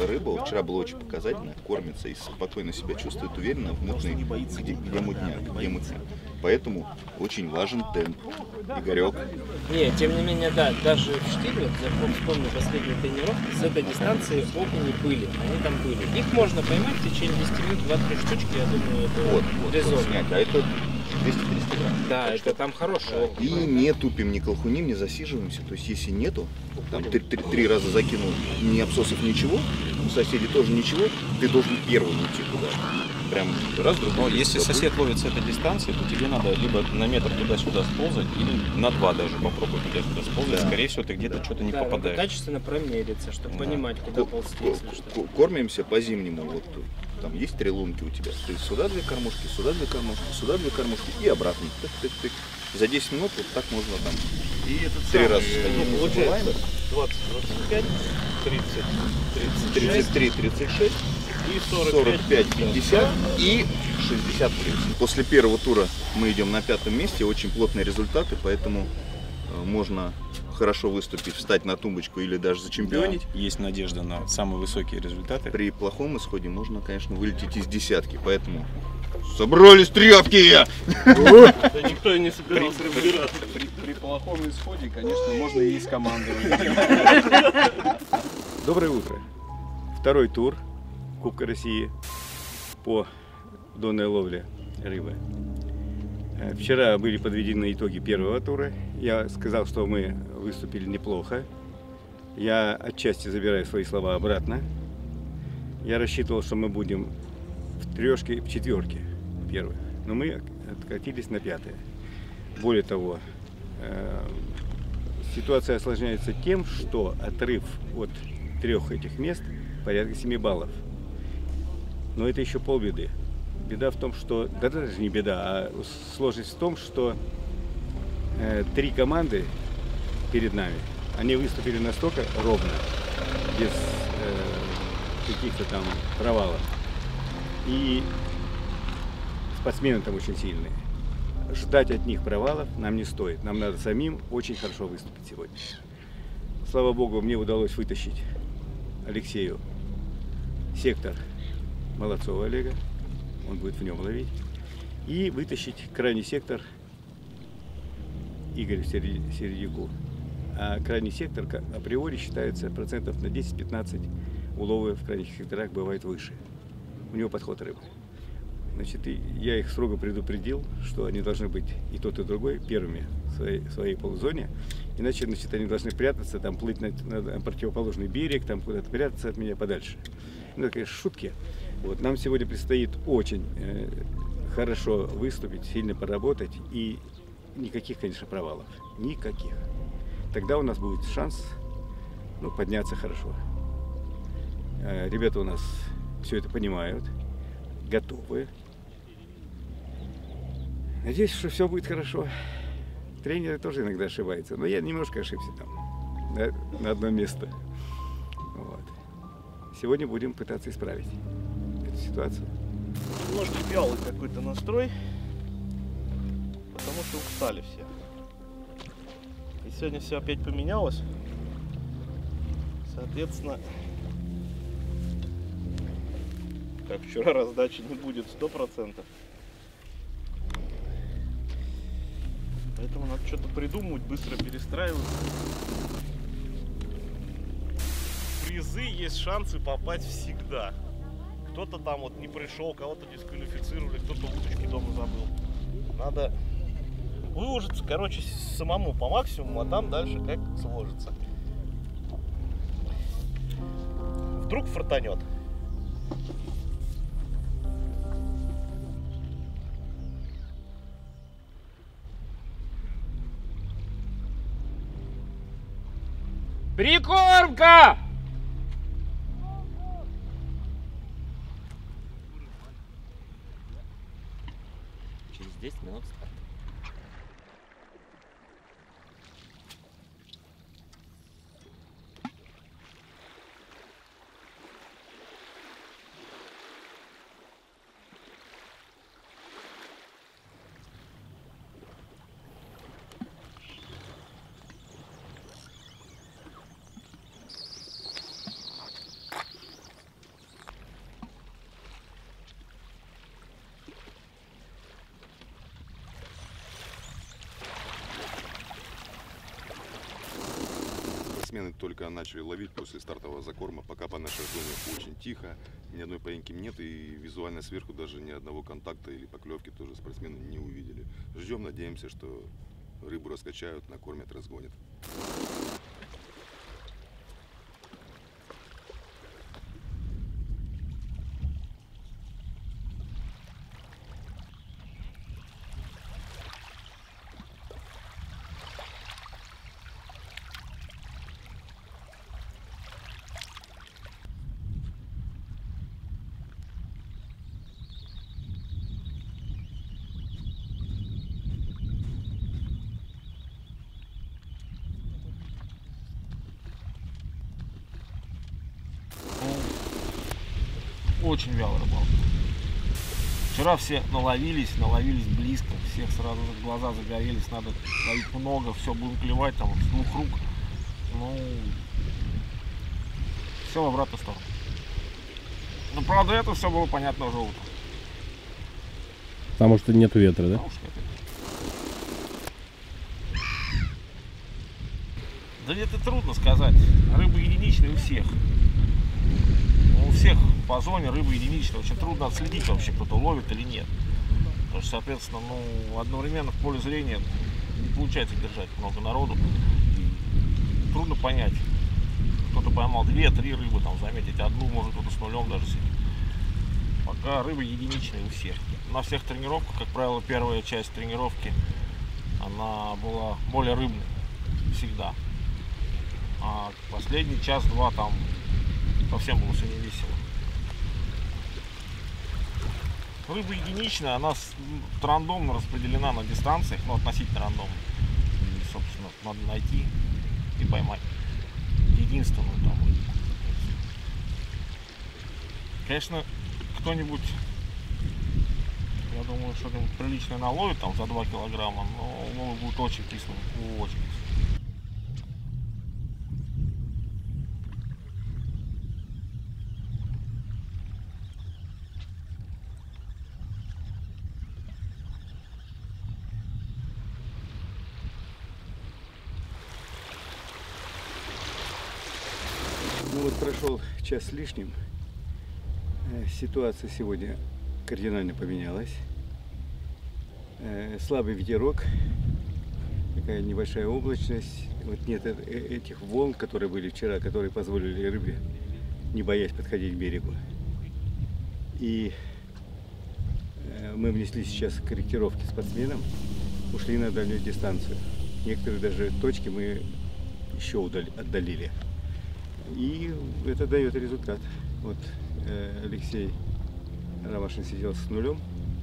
рыба, вчера было очень показательно, кормится и спокойно себя чувствует уверенно в мутной, где мутняк, где мутняк. Поэтому очень важен темп. Игорек. Не, тем не менее, да, даже в штиле, я вспомню последние тренировки, с этой дистанции окуни были, они там были. Их можно поймать в течение 10 минут, 2-3 штучки, я думаю, это резон. Снять, а это 200-300 грамм. Да, это там хороший окунь. И не тупим, не колхуним, не засиживаемся. То есть, если нету, там 3 раза закинул, ни обсосов, ничего, у соседей тоже ничего, ты должен первым уйти туда. Прям раз, другой. Но если сосед ловит с этой дистанции, то тебе надо либо на метр туда-сюда сползать, или на 2 даже попробуй туда-сюда сползать. Да. Скорее всего, ты где-то что-то не попадаешь. Качественно промериться, чтобы понимать, куда ползти, если что. Кормимся по-зимнему. Вот там есть 3 лунки у тебя. Ты сюда 2 кормушки, сюда 2 кормушки, сюда 2 кормушки и обратно. Тык-тык-тык. За 10 минут вот так можно там и 3 раза сходить. Получается 20, 25, 30, 33, 36. И 45, 50 и 60 плюс. После первого тура мы идем на 5-м месте, очень плотные результаты, поэтому можно хорошо выступить, встать на тумбочку или даже зачемпионить. Да, есть надежда на самые высокие результаты. При плохом исходе можно, конечно, вылететь из десятки, поэтому собрались тряпки! Да никто и не собирался разбираться. При плохом исходе, конечно, можно и из команды вылететь. Доброе утро. Второй тур Кубка России по донной ловле рыбы. Вчера были подведены итоги первого тура. Я сказал, что мы выступили неплохо. Я отчасти забираю свои слова обратно. Я рассчитывал, что мы будем в 3-ке и в 4-ке первых, но мы откатились на 5-е. Более того, ситуация осложняется тем, что отрыв от 3 этих мест порядка 7 баллов. Но это еще полбеды. Беда в том, что, да даже не беда, а сложность в том, что 3 команды перед нами, они выступили настолько ровно, без каких-то там провалов. И спортсмены там очень сильные. Ждать от них провалов нам не стоит. Нам надо самим очень хорошо выступить сегодня. Слава Богу, мне удалось вытащить Алексею сектор Молодцова Олега, он будет в нем ловить, и вытащить крайний сектор Игорю Середюку. А крайний сектор априори считается процентов на 10-15 уловы в крайних секторах бывает выше. У него подход рыбы. Значит, я их строго предупредил, что они должны быть и тот, и другой первыми в своей полузоне. Иначе, значит, они должны прятаться, там, плыть на противоположный берег, там куда-то прятаться от меня подальше. Ну, это, конечно, шутки. Вот, нам сегодня предстоит очень хорошо выступить, сильно поработать и никаких, конечно, провалов. Никаких. Тогда у нас будет шанс подняться хорошо. Ребята у нас все это понимают, готовы. Надеюсь, что все будет хорошо. Тренеры тоже иногда ошибаются, но я немножко ошибся там, на одно место. Вот. Сегодня будем пытаться исправить эту ситуацию. Немножко вялый какой-то настрой, потому что устали все. И сегодня все опять поменялось. Соответственно, как вчера, раздачи не будет 100%. Поэтому надо что-то придумывать, быстро перестраиваться. В призы есть шансы попасть всегда. Кто-то там вот не пришел, кого-то дисквалифицировали, кто-то удочки дома забыл. Надо выложиться, короче, самому по максимуму, а там дальше как сложится. Вдруг фартанет. Прикормка! Через 10 минут старт. мы только начали ловить после стартового закорма. Пока по нашей зоне очень тихо, ни одной поимки нет, и визуально сверху даже ни одного контакта или поклевки тоже спортсмены не увидели. Ждем, надеемся, что рыбу раскачают, накормят, разгонят. Очень вяло рыбалка. Вчера все наловились близко, всех сразу глаза загорелись, надо ловить много, все будем клевать там с 2 рук. Ну, все в обратную сторону. Но правда это все было понятно уже утром. Потому что нету ветра, да? Да это трудно сказать. Рыба единичная у всех. У всех по зоне рыба единичная. Очень трудно отследить вообще, кто-то ловит или нет. Потому что, соответственно, ну, одновременно в поле зрения не получается держать много народу. И трудно понять. Кто-то поймал 2-3 рыбы, там, заметить одну, может кто-то с нулем даже сидит. Пока рыба единичная у всех. На всех тренировках, как правило, первая часть тренировки, она была более рыбной. Всегда. А последний час-два там совсем было все не весело. Рыба единичная, она рандомно распределена на дистанциях, но относительно рандомно. И, собственно, надо найти и поймать единственную там рыбу. Конечно, кто-нибудь, я думаю, что-нибудь приличное наловит там за 2 килограмма, но улов будет очень кислым, очень кислым. Ну вот прошел час с лишним. Ситуация сегодня кардинально поменялась. Слабый ветерок, такая небольшая облачность. Вот нет этих волн, которые были вчера, которые позволили рыбе, не боясь подходить к берегу. И мы внесли сейчас корректировки спортсменам, ушли на дальнюю дистанцию. Некоторые даже точки мы еще отдалили. И это дает результат. Вот Алексей Ромашин сидел с нулем,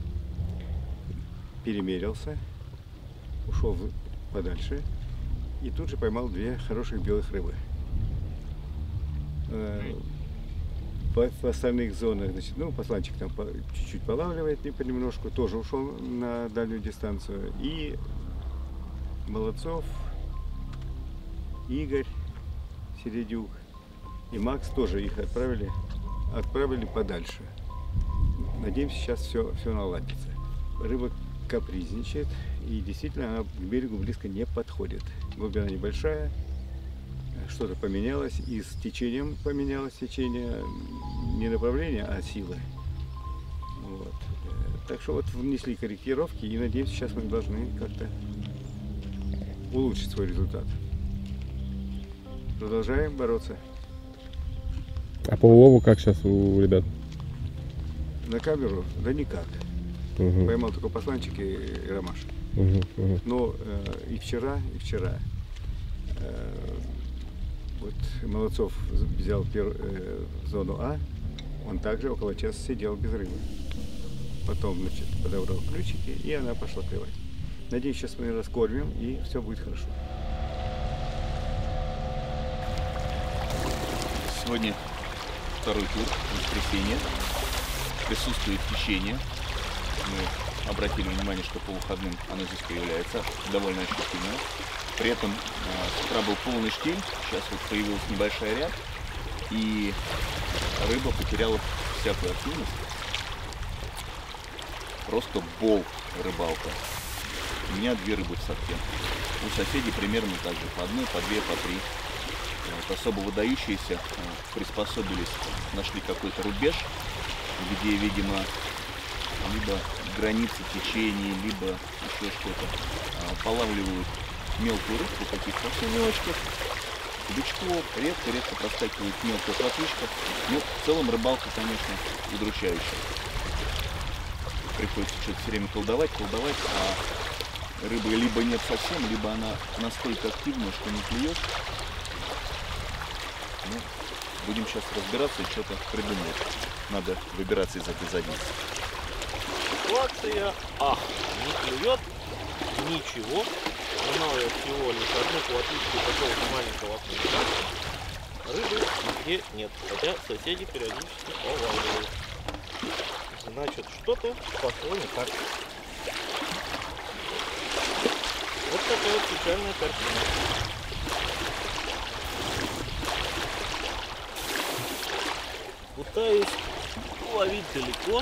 перемерился, ушел подальше и тут же поймал 2 хороших белых рыбы. В остальных зонах, значит, ну, посланчик там чуть-чуть полавливает понемножку, тоже ушел на дальнюю дистанцию. И Молодцов, Игорь Середюк и Макс тоже их отправили подальше. Надеемся, сейчас все наладится. Рыба капризничает и действительно она к берегу близко не подходит. Глубина небольшая, что-то поменялось, и с течением поменялось течение, не направление, а силы. Вот. Так что вот внесли корректировки и надеемся, сейчас мы должны как-то улучшить свой результат. Продолжаем бороться. А по улову как сейчас у ребят? На камеру? Да никак. Угу. Поймал только посланчик и Ромаш. Угу. Но и вчера вот Молодцов взял зону А, он также около часа сидел без рыбы. Потом, значит, подобрал ключики, и она пошла клевать. Надеюсь, сейчас мы раскормим, и все будет хорошо. Сегодня второй тур, воскресенье. Присутствует течение. Мы обратили внимание, что по выходным оно здесь появляется довольно ощутимо. При этом с утра был полный штиль, сейчас вот появилась небольшая рябь, и рыба потеряла всякую активность. Просто бол рыбалка. У меня 2 рыбы в садке. У соседей примерно так же, по 1, по 2, по 3. Вот, особо выдающиеся приспособились, нашли какой-то рубеж, где, видимо, либо границы течения, либо еще что-то. Полавливают мелкую рыбку, каких-то совсем мелочков, бычков, редко проскакивает мелкая плотвичка. Ну, в целом рыбалка, конечно, удручающая. Приходится что-то все время колдовать, а рыбы либо нет совсем, либо она настолько активная, что не клюет. Ну, будем сейчас разбираться и что-то придумать. Надо выбираться из этой задницы. Ситуация, не клюет, ничего. Мною всего лишь одну плотвичку какого-то маленького окунька. Рыбы нигде нет, хотя соседи периодически полавливают. Значит, что-то пошло не так. Вот такая вот печальная картина. Пытаюсь ловить далеко.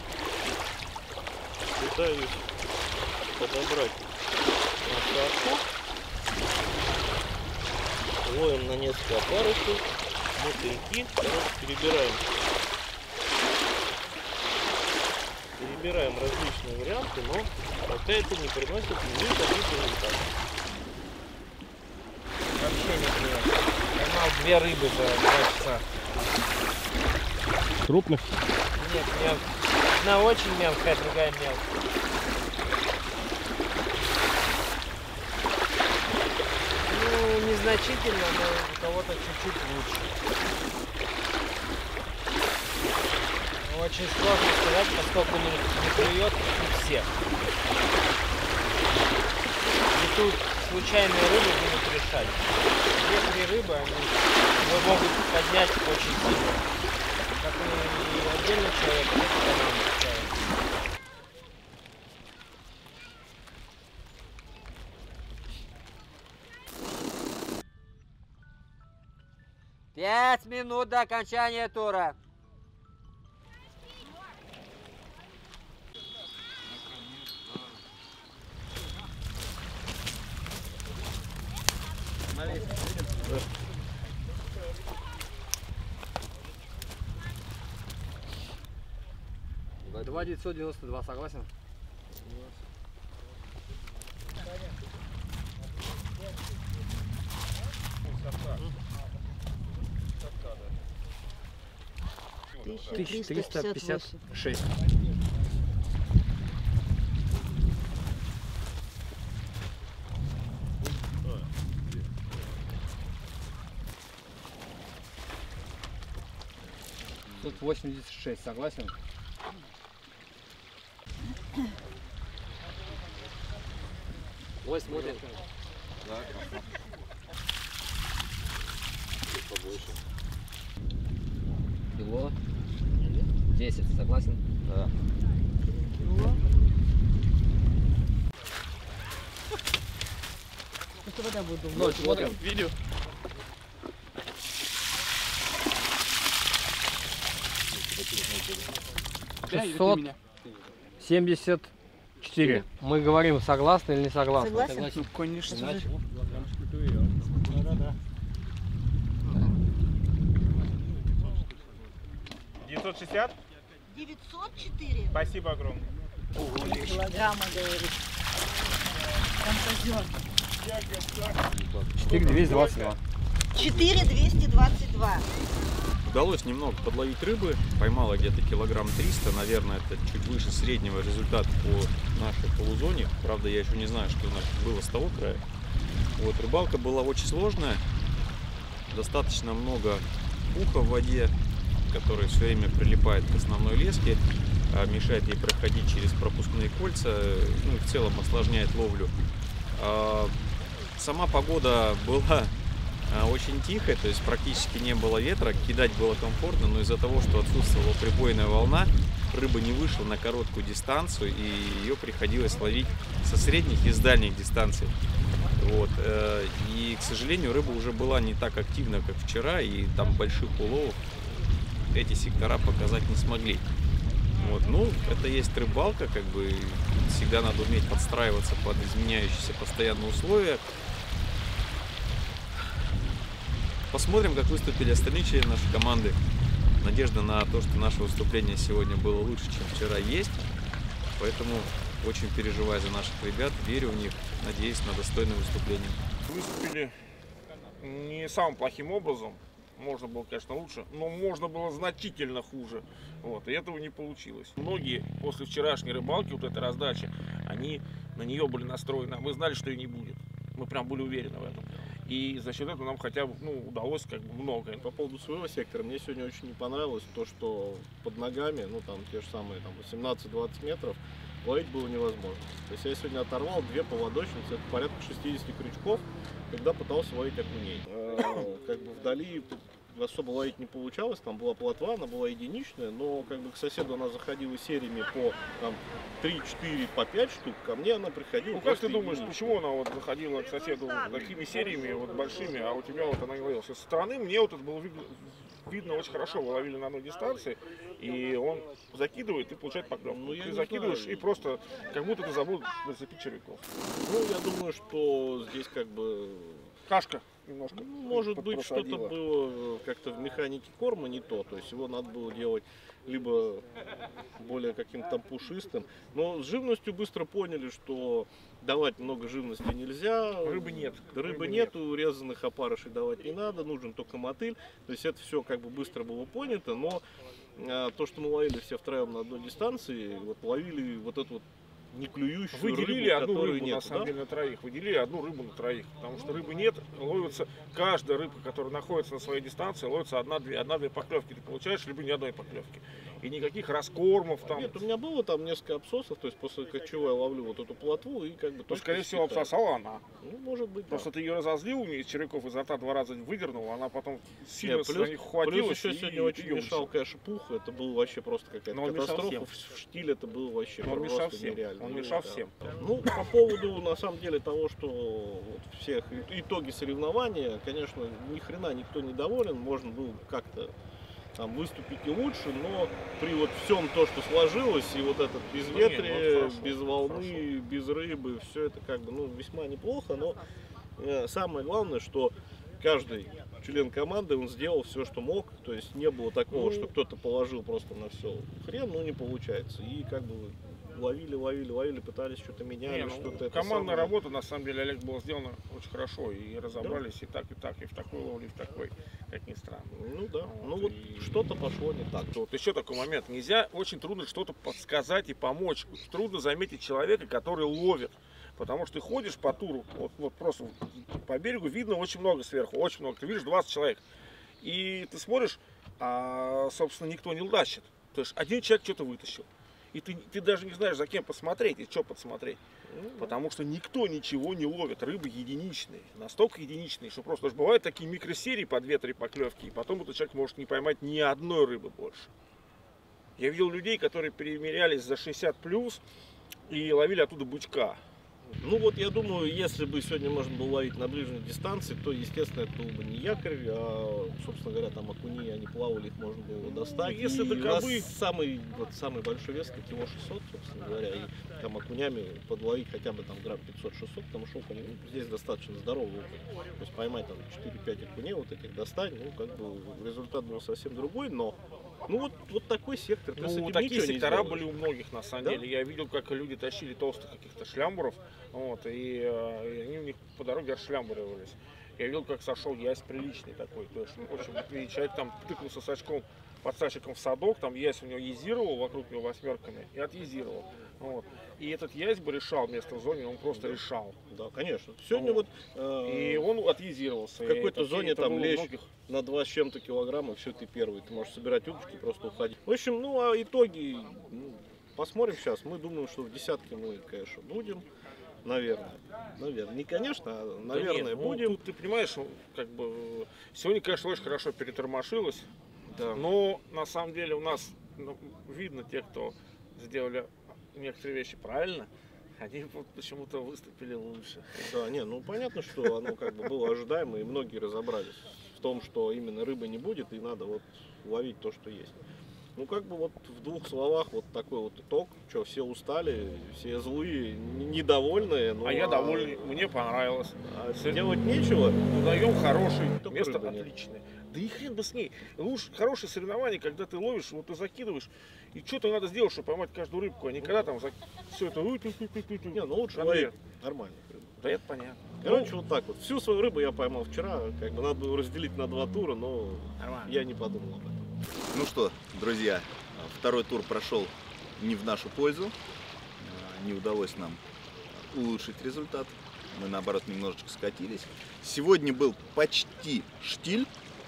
Пытаюсь подобрать насадку. Ловим на несколько опарышей, мотыльки. Перебираем различные варианты, но пока это не приносит никаких результатов. Вообще не клюет. Поймал 2 рыбы за 2 часа. Крупных? Нет, мелких. Одна очень мелкая, другая мелкая. Ну, незначительно, но у кого-то чуть-чуть лучше. Очень сложно сказать, поскольку не клюет у всех. И тут случайные рыбы будут решать. 2-3 рыбы они могут поднять очень сильно. Как и отдельный человек, так и команда человек. Пять минут до окончания тура. Да. 2992, согласен? $1356. Тут 86, согласен? Ой, смотрим. Да, классно. Побольше. Кило 10, согласен? Да. Что вода будет? Ноль, смотрим. Видео. $674. Мы говорим, согласны или не согласны? Согласен? Ну, конечно. Значит, 960? 904 Спасибо огромное. килограмма, говорит. Фантазер. 4222. 4222. Удалось немного подловить рыбы, поймала где-то килограмм 300, наверное, это чуть выше среднего результата по нашей полузоне. Правда, я еще не знаю, что было с того края. Вот, рыбалка была очень сложная, достаточно много уха в воде, который все время прилипает к основной леске, мешает ей проходить через пропускные кольца, ну и в целом осложняет ловлю. Сама погода была очень тихая, то есть практически не было ветра, кидать было комфортно, но из-за того, что отсутствовала прибойная волна, рыба не вышла на короткую дистанцию, и ее приходилось ловить со средних и с дальних дистанций. Вот. И, к сожалению, рыба уже была не так активна, как вчера, и там больших уловов эти сектора показать не смогли. Вот. Ну, это есть рыбалка, как бы всегда надо уметь подстраиваться под изменяющиеся постоянные условия. Посмотрим, как выступили остальные члены нашей команды. Надежда на то, что наше выступление сегодня было лучше, чем вчера, есть. Поэтому очень переживаю за наших ребят, верю в них, надеюсь на достойное выступление. Выступили не самым плохим образом. Можно было, конечно, лучше, но можно было значительно хуже. Вот, и этого не получилось. Многие после вчерашней рыбалки, вот этой раздачи, они на нее были настроены, а мы знали, что ее не будет. Мы прям были уверены в этом. И за счет этого нам хотя бы удалось как бы многое. По поводу своего сектора, мне сегодня очень не понравилось то, что под ногами, ну там те же самые там 18-20 метров, ловить было невозможно. То есть я сегодня оторвал 2 поводочницы, это порядка 60 крючков, когда пытался ловить окуней. Как бы вдали особо ловить не получалось, там была плотва, она была единичная, но как бы к соседу она заходила сериями по там, 3-4, по 5 штук, ко мне она приходила. Ну как ты думаешь, почему она вот заходила к соседу такими сериями вот большими, а у тебя вот она не ловилась? Со стороны мне вот это было видно очень хорошо, вы ловили на одной дистанции, и он закидывает и получает поклевку. Ну, ты закидываешь и просто как будто ты забыл зацепить червяков. Ну я думаю, что здесь как бы кашка немножко. Может быть, что-то было как-то в механике корма не то. То есть его надо было делать либо более каким-то там пушистым. Но с живностью быстро поняли, что давать много живности нельзя. Рыбы нет. Рыбы нет, урезанных опарышей давать не надо, нужен только мотыль. То есть это все как бы быстро было понято. Но то, что мы ловили все втроем на одной дистанции, вот ловили вот эту вот не клюющую выделили рыбу, одну рыбу, нет, на самом деле, на троих. Выделили одну рыбу на троих. Потому что рыбы нет, ловится каждая рыбка, которая находится на своей дистанции, ловится одна-две поклевки. Ты получаешь либо ни одной поклевки. И никаких раскормов там. Нет, у меня было там несколько обсосов, то есть после чего я ловлю вот эту плотву и как бы... Ну, скорее всего, обсосала она. Ну, может быть, просто да. ты ее разозлил, у нее из червяков изо рта 2 раза выдернул, она потом сильно Нет, на них ухватилась. Плюс еще сегодня очень мешал, конечно, пух, это было вообще просто какая-то катастрофа. В штиле это было вообще просто нереально. Он мешал всем. Ну, по поводу, на самом деле, того, что вот всех итоги соревнования, конечно, ни хрена никто не доволен, можно было как-то там выступить и лучше, но при вот всем то, что сложилось, и вот этот безветрие, без волны, без рыбы, все это как бы, ну, весьма неплохо, но самое главное, что каждый член команды, он сделал все, что мог, то есть не было такого, что кто-то положил просто на все хрен, но не получается, и как бы ловили, пытались что-то менять, что-то. Командная работа, на самом деле, Олег, была сделана очень хорошо, и разобрались и так, и в такой ловле, и в такой, как ни странно. Ну да, ну вот что-то пошло не так. Вот еще такой момент, нельзя, очень трудно что-то подсказать и помочь, трудно заметить человека, который ловит. Потому что ты ходишь по туру, вот просто по берегу видно очень много сверху, очень много. Ты видишь 20 человек. И ты смотришь, а, собственно, никто не удачит. То есть один человек что-то вытащил. И ты даже не знаешь, за кем посмотреть и что подсмотреть. Потому что никто ничего не ловит. Рыбы единичные. Настолько единичные, что просто даже бывают такие микросерии по 2-3 поклевки. И потом этот человек может не поймать ни одной рыбы больше. Я видел людей, которые перемерялись за 60+ и ловили оттуда бычка. Ну вот я думаю, если бы сегодня можно было ловить на ближней дистанции, то, естественно, это был бы не якорь, а, собственно говоря, там окуни, они плавали, их можно было достать. Если и до кобы... самый большой вес, как его 600, собственно говоря, и там окунями подловить хотя бы там грамм 500-600, потому что окунь, здесь достаточно здоровый окунь. То есть поймать там 4-5 окуней, вот этих достать, ну как бы результат был совсем другой, но ну вот такой сектор. Ну, такие сектора были у многих, на самом деле. Я видел, как люди тащили толстых каких-то шлямбуров, вот, и они у них по дороге шлямбуривались. Я видел, как сошел ясь приличный такой. То есть, в общем, человек там тыкнулся с очком под сачиком в садок, там ясь у него езировал, вокруг него 8-ками и отъезировал. Вот. И этот ясь бы решал место в зоне, он просто решал. Да, конечно. Сегодня вот и он отъезировался. В какой-то зоне там лещ на 2 с чем-то килограмма, все, ты первый. Ты можешь собирать удочки, просто уходить. В общем, ну а итоги посмотрим сейчас. Мы думаем, что в десятке мы, конечно, будем. Наверное. Не конечно, а наверное, да нет, будем. Ну, тут, ты понимаешь, как бы сегодня, конечно, очень хорошо перетормошилось. Да. Но на самом деле у нас видно те, кто сделали некоторые вещи правильно, они вот почему-то выступили лучше. Да, не, ну понятно, что оно как бы было ожидаемо, и многие разобрались в том, что именно рыбы не будет, и надо вот ловить то, что есть. Ну, как бы вот в двух словах вот такой вот итог. Что, все устали, все злые, недовольные. Ну, А я довольный, мне понравилось. Делать нечего. Даем хороший, Только место рыбы нет. отличное. Да и хрен бы с ней. Лучше хорошее соревнование, когда ты ловишь, вот ты закидываешь, и что-то надо сделать, чтобы поймать каждую рыбку, а не когда там все это... Не, ну лучше Конвейер. ловить нормально. Да это понятно. Короче, вот так вот. Всю свою рыбу я поймал вчера. Как бы надо было разделить на 2 тура, но Нормально. я не подумал об этом. Ну что, друзья, второй тур прошел не в нашу пользу. Не удалось нам улучшить результат. Мы, наоборот, немножечко скатились. Сегодня был почти штиль.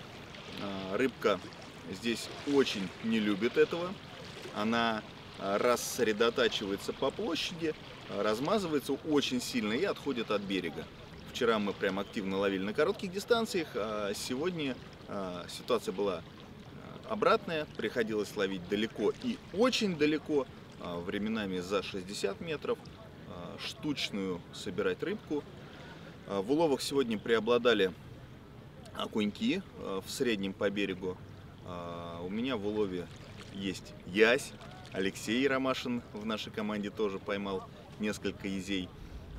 Рыбка здесь очень не любит этого. Она рассредотачивается по площади, размазывается очень сильно и отходит от берега. Вчера мы прям активно ловили на коротких дистанциях, а сегодня ситуация была обратная. Приходилось ловить далеко и очень далеко, временами за 60 метров, штучную собирать рыбку. В уловах сегодня преобладали окуньки в среднем по берегу. У меня в улове есть ясь. Алексей Ромашин в нашей команде тоже поймал несколько язей.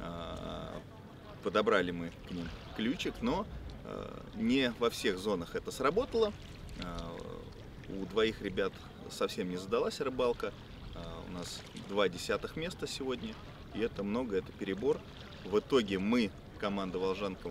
Подобрали мы к ним ключик, но не во всех зонах это сработало. У двоих ребят совсем не задалась рыбалка. У нас 2 десятых места сегодня, и это много, это перебор. В итоге мы, команда Волжанка,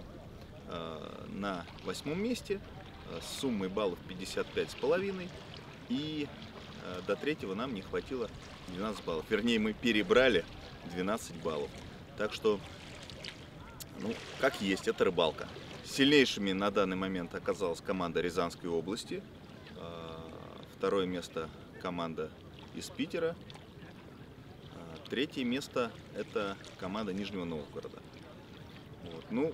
на 8-м месте с суммой баллов 55,5, и до 3-го нам не хватило 12 баллов. Вернее, мы перебрали 12 баллов. Так что, ну, как есть, это рыбалка. Сильнейшими на данный момент оказалась команда Рязанской области. Второе место команда из Питера. Третье место это команда Нижнего Новгорода. Вот. Ну,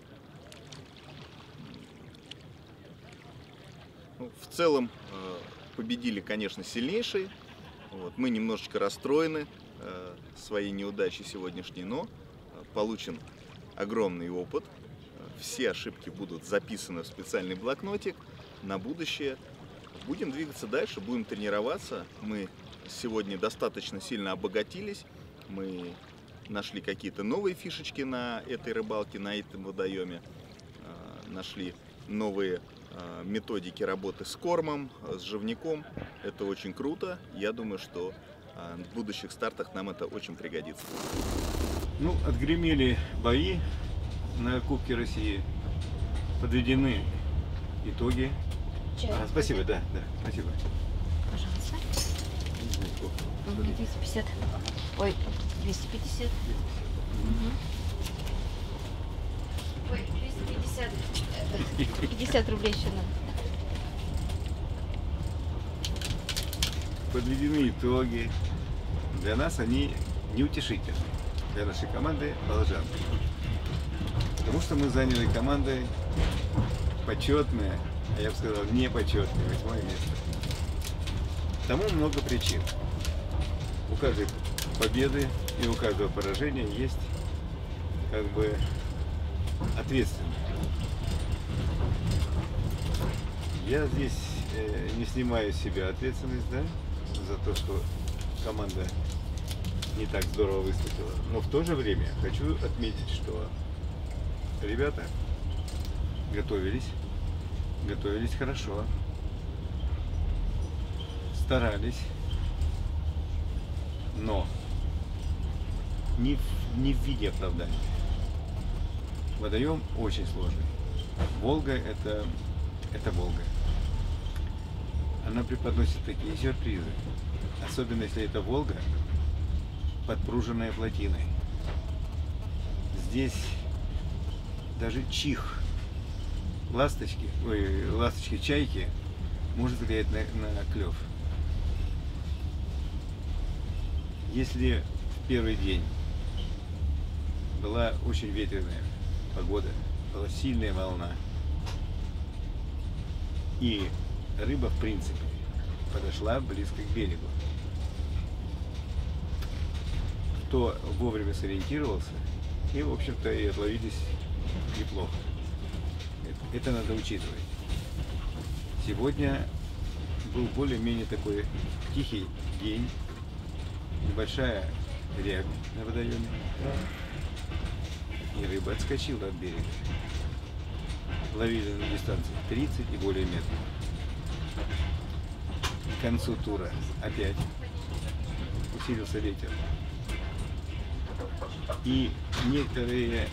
в целом победили, конечно, сильнейшие. Вот. Мы немножечко расстроены своей неудачей сегодняшней, но получен огромный опыт. Все ошибки будут записаны в специальный блокнотик на будущее. Будем двигаться дальше, будем тренироваться. Мы сегодня достаточно сильно обогатились. Мы нашли какие-то новые фишечки на этой рыбалке, на этом водоеме. Нашли новые методики работы с кормом, с живняком. Это очень круто. Я думаю, что в будущих стартах нам это очень пригодится. Ну, отгремели бои на Кубке России. Подведены итоги. Спасибо, да, спасибо. Пожалуйста. 250. Ой, 250. Ой, 250. 50 рублей еще надо. Подведены итоги. Для нас они неутешительны. Для нашей команды Волжанка. Потому что мы заняли командой почетное, а я бы сказал, непочетное 8-е место. Тому много причин. У каждой победы и у каждого поражения есть как бы ответственность. Я здесь не снимаю с себя ответственность, да, за то, что команда не так здорово выступила. Но в то же время хочу отметить, что ребята готовились хорошо, старались, но не в виде оправдания. Водоем очень сложный. Волга это Волга. Она преподносит такие сюрпризы, особенно если это Волга, подпруженная плотиной. Здесь даже чих ласточки-чайки может влиять на клев. Если в первый день была очень ветреная погода, была сильная волна, и рыба, в принципе, подошла близко к берегу, то вовремя сориентировался, и, в общем-то, и отловились неплохо. Это надо учитывать. Сегодня был более-менее такой тихий день, небольшая рябь на водоеме, и рыба отскочила от берега. Ловили на дистанции 30 и более метров. К концу тура опять усилился ветер. И некоторые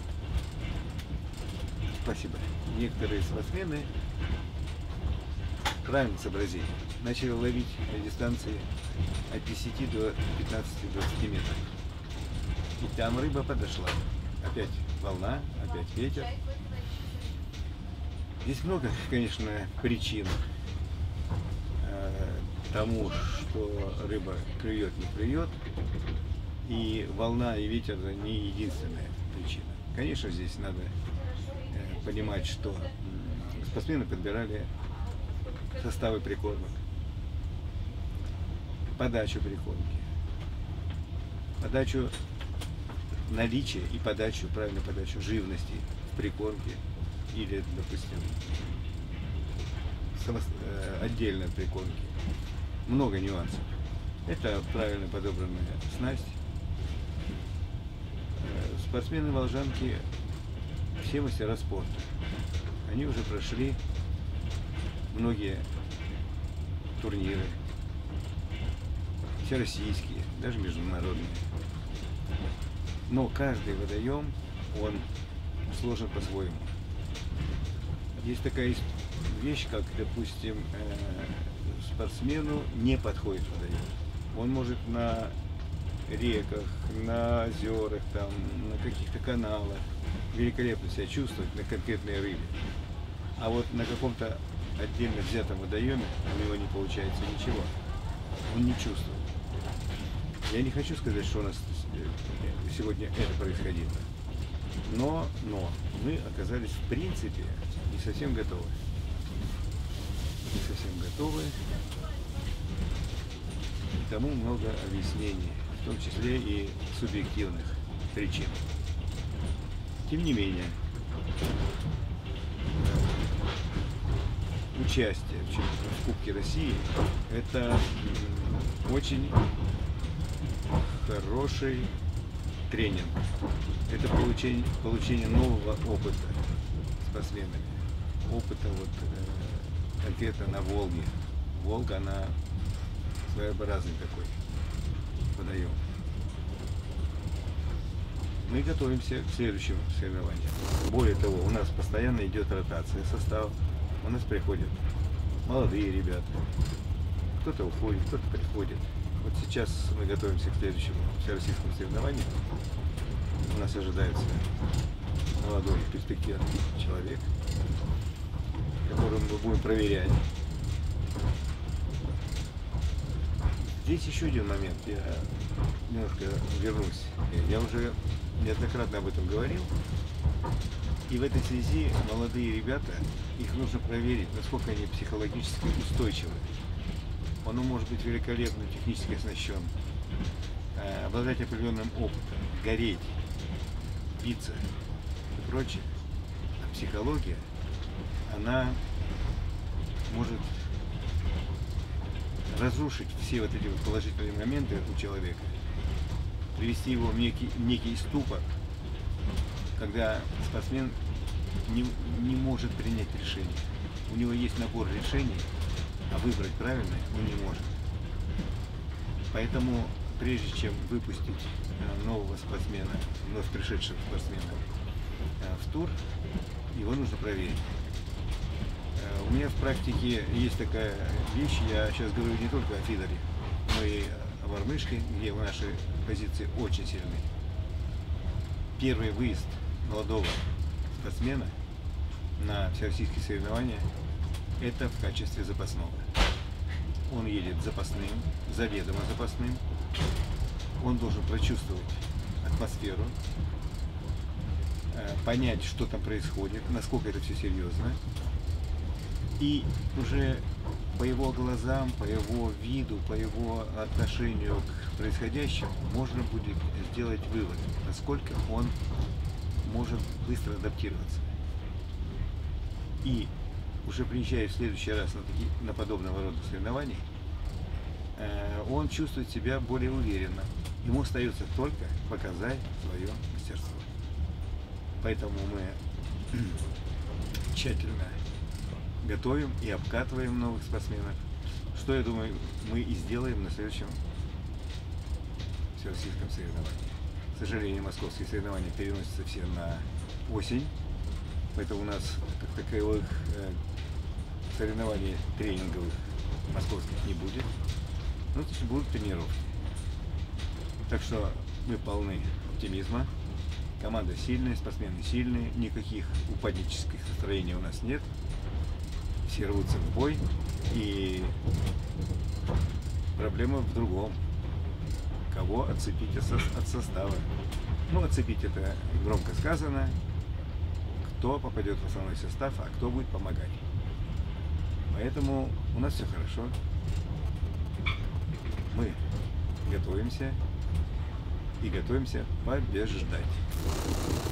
спортсмены правильно сообразили. Начали ловить на дистанции от 10 до 15-20 метров. И там рыба подошла. Опять волна, опять ветер. Здесь много, конечно, причин тому, что рыба клюет, не клюет. И волна, и ветер не единственная причина. Конечно, здесь надо понимать, что спортсмены подбирали составы прикормок, подачу прикормки, подачу наличия и подачу, правильную подачу живности в прикормке или, допустим, отдельно в прикормке. Много нюансов. Это правильно подобранная снасть. Спортсмены волжанки все мастера спорта. Они уже прошли многие турниры, всероссийские, даже международные. Но каждый водоем, он сложен по-своему. Есть такая вещь, как, допустим, спортсмену не подходит водоем. Он может на реках, на озерах, там, на каких-то каналах великолепно себя чувствовать на конкретной рыбе. А вот на каком-то отдельно взятом водоеме у него не получается ничего. Он не чувствует. Я не хочу сказать, что у нас сегодня это происходило. Но мы оказались в принципе не совсем готовы. Не совсем готовы. И тому много объяснений, в том числе и субъективных причин. Тем не менее, участие в Кубке России – это очень хороший тренинг. Это получение нового опыта спортсменами. Опыта вот конкретно на Волге. Волга, она своеобразный такой водоем. Мы готовимся к следующему соревнованию. Более того, у нас постоянно идет ротация состава. У нас приходят молодые ребята. Кто-то уходит, кто-то приходит. Вот сейчас мы готовимся к следующему всероссийскому соревнованию. У нас ожидается молодой перспективный человек, которого мы будем проверять. Здесь еще один момент, я немножко вернусь. Я уже неоднократно об этом говорил. И в этой связи молодые ребята, их нужно проверить, насколько они психологически устойчивы. Он может быть великолепно технически оснащен, обладать определенным опытом, гореть, биться и прочее. А психология, она может разрушить все вот эти вот положительные моменты у человека, привести его в некий ступор, когда спортсмен не может принять решение. У него есть набор решений, а выбрать правильное он не может. Поэтому, прежде чем выпустить нового спортсмена, вновь пришедшего спортсмена в тур, его нужно проверить. У меня в практике есть такая вещь, я сейчас говорю не только о фидере, но и о мормышке, где наши позиции очень сильны. Первый выезд молодого спортсмена на всероссийские соревнования – это в качестве запасного. Он едет запасным, заведомо запасным. Он должен прочувствовать атмосферу, понять, что там происходит, насколько это все серьезно. И уже по его глазам, по его виду, по его отношению к происходящему можно будет сделать вывод, насколько он может быстро адаптироваться. И уже приезжая в следующий раз на подобного рода соревнования, он чувствует себя более уверенно. Ему остается только показать свое мастерство. Поэтому мы тщательно готовим и обкатываем новых спортсменов, что, я думаю, мы и сделаем на следующем всероссийском соревновании. К сожалению, московские соревнования переносятся все на осень, поэтому у нас как таковых соревнований тренинговых московских не будет, но будут тренировки. Так что мы полны оптимизма, команда сильная, спортсмены сильные, никаких упаднических настроений у нас нет, все рвутся в бой, и проблема в другом. Кого отцепить от состава. Ну, отцепить это громко сказано, кто попадет в основной состав, а кто будет помогать. Поэтому у нас все хорошо. Мы готовимся и готовимся побеждать.